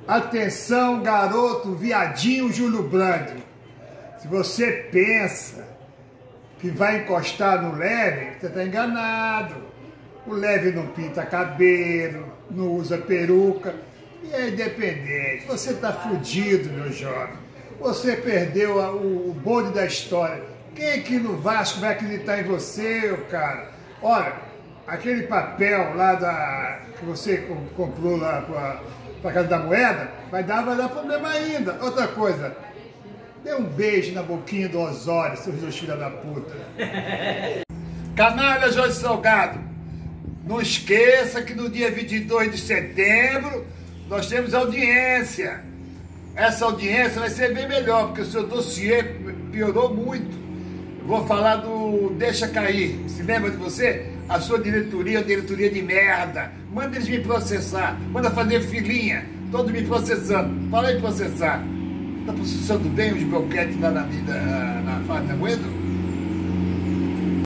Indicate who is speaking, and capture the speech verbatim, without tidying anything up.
Speaker 1: Atenção, garoto, viadinho Júlio Brandi. Se você pensa que vai encostar no Leve, você está enganado. O Leve não pinta cabelo, não usa peruca e é independente. Você está fudido, meu jovem. Você perdeu a, o, o bonde da história. Quem aqui no Vasco vai acreditar em você, meu cara? Olha, aquele papel lá da, que você comprou lá para a Casa da Moeda, vai dar, vai dar problema ainda. Outra coisa, dê um beijo na boquinha do Osório, seus dois filhos da puta. Canalha Jorge Salgado, não esqueça que no dia vinte e dois de setembro nós temos audiência. Essa audiência vai ser bem melhor, porque o seu dossiê piorou muito. Vou falar do Deixa Cair. Se lembra de você? A sua diretoria é uma diretoria de merda. Manda eles me processar. Manda fazer filinha. Todos me processando. Fala aí processar. Tá processando bem os boquetes lá na vida, na fase da